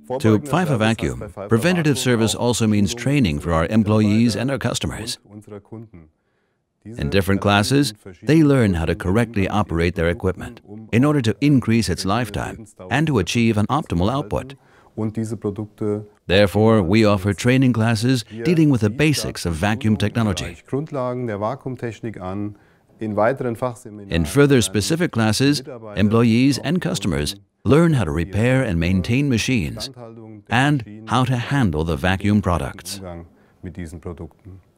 To Pfeiffer Vacuum, preventative service also means training for our employees and our customers. In different classes, they learn how to correctly operate their equipment in order to increase its lifetime and to achieve an optimal output. Therefore, we offer training classes dealing with the basics of vacuum technology. In further specific classes, employees and customers learn how to repair and maintain machines and how to handle the vacuum products.